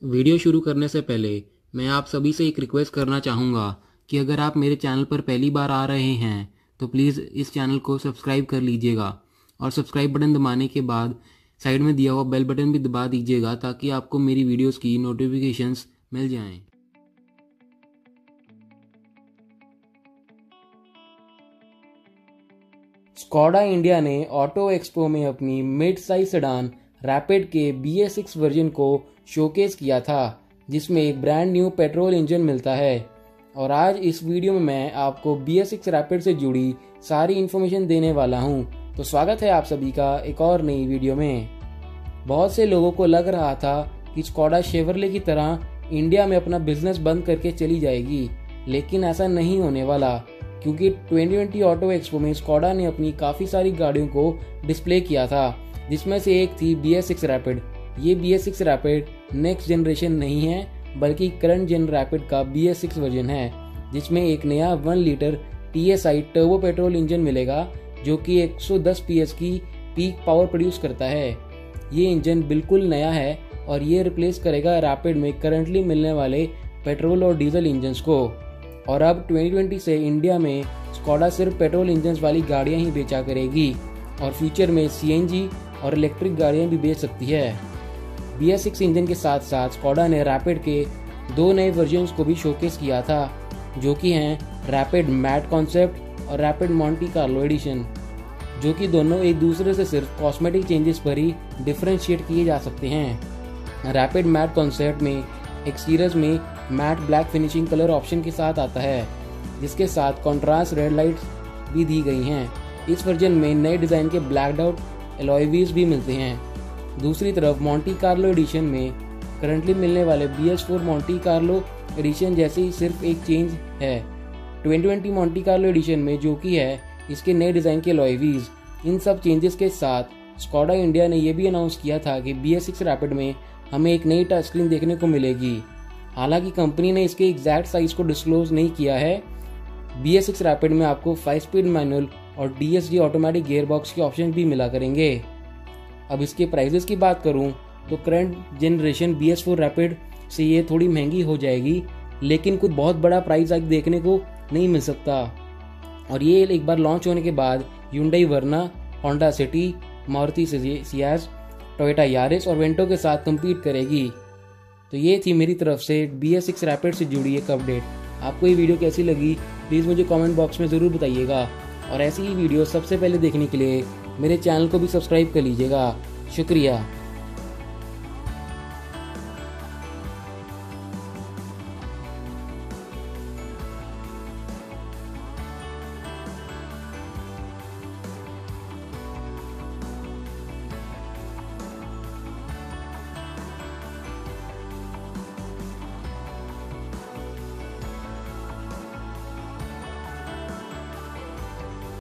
Video शुरू करने से पहले मैं आप सभी से एक रिक्वेस्ट करना चाहूँगा कि अगर आप मेरे चैनल पर पहली बार आ रहे हैं तो प्लीज़ इस चैनल को सब्सक्राइब कर लीजिएगा और सब्सक्राइब बटन दबाने के बाद साइड में दिया हुआ बेल बटन भी दबा दीजिएगा ताकि आपको मेरी वीडियोस की नोटिफिकेशंस मिल जाएं। स्कोडा इंडिया ने ऑटो एक्सपो में अपनी मिड साइज सेडान रैपिड के BS6 वर्जन को शोकेस किया था, जिसमें एक ब्रांड न्यू पेट्रोल इंजन मिलता है। और आज इस वीडियो में मैं आपको BS6 रैपिड से जुड़ी सारी इन्फॉर्मेशन देने वाला हूं। तो स्वागत है आप सभी का एक और नई वीडियो में। बहुत से लोगों को लग रहा था कि स्कोडा शेवरले की तरह इंडिया में अपना बिजनेस बंद करके चली जाएगी, लेकिन ऐसा नहीं होने वाला, क्योंकि 2020 ऑटो एक्सपो में स्कोडा ने अपनी काफ़ी सारी गाड़ियों को डिस्प्ले किया था, जिसमें से एक थी BS6 रैपिड। ये BS6 रैपिड नेक्स्ट जनरेशन नहीं है, बल्कि करंट जेन रैपिड का BS6 वर्जन है, जिसमें एक नया 1 litre TSI turbo petrol engine मिलेगा, जो कि 110 PS की पीक पावर प्रोड्यूस करता है। ये इंजन बिल्कुल नया है और ये रिप्लेस करेगा रैपिड में करंटली मिलने वाले पेट्रोल और डीजल इंजन्स को। और अब 2020 से इंडिया में स्कोडा सिर्फ पेट्रोल इंजन्स वाली गाड़ियां ही बेचा करेगी और फ्यूचर में CNG और इलेक्ट्रिक गाड़ियां भी बेच सकती है। BS6 इंजन के साथ साथ स्कोडा ने रैपिड के 2 नए वर्जन्स को भी शोकेस किया था, जो कि हैं रैपिड मैट कॉन्सेप्ट और रैपिड मॉन्टी कार्लो एडिशन, जो कि दोनों एक दूसरे से सिर्फ कॉस्मेटिक चेंजेस पर ही डिफ्रेंशिएट किए जा सकते हैं। रैपिड मैट कॉन्सेप्ट में एक्सटीरियर में matte black finishing colour option के साथ आता है, जिसके साथ कॉन्ट्रास्ट रेड लाइट्स भी दी गई हैं। इस वर्जन में नए डिज़ाइन के ब्लैक्ड आउट एलॉय व्हील्स भी मिलते हैं। दूसरी तरफ मॉन्टी कार्लो एडिशन में करंटली मिलने वाले BS4 मॉन्टी कार्लो एडिशन जैसे ही सिर्फ एक चेंज है। 2020 मॉन्टी कार्लो एडिशन में जो कि है इसके नए डिज़ाइन के एलॉय व्हील्स। इन सब चेंजेस के साथ स्कोडा इंडिया ने यह भी अनाउंस किया था कि BS6 रैपिड में हमें एक नई टच स्क्रीन देखने को मिलेगी। हालांकि कंपनी ने इसके एग्जैक्ट साइज को डिस्क्लोज नहीं किया है। BS6 रैपिड में आपको 5 स्पीड मैनुअल और DSG ऑटोमेटिक गियर बॉक्स के ऑप्शन भी मिला करेंगे। अब इसके प्राइजेस की बात करूं तो करंट जनरेशन BS4 रैपिड से ये थोड़ी महंगी हो जाएगी, लेकिन कुछ बहुत बड़ा प्राइस हाइक देखने को नहीं मिल सकता। और ये एक बार लॉन्च होने के बाद Hyundai Verna, Honda City, Maruti Ciaz, Toyota Yaris और वेंटो के साथ कम्पीट करेगी। तो ये थी मेरी तरफ से BS6 रैपिड से जुड़ी एक अपडेट। आपको ये वीडियो कैसी लगी प्लीज़ मुझे कमेंट बॉक्स में ज़रूर बताइएगा, और ऐसी ही वीडियो सबसे पहले देखने के लिए मेरे चैनल को भी सब्सक्राइब कर लीजिएगा। शुक्रिया।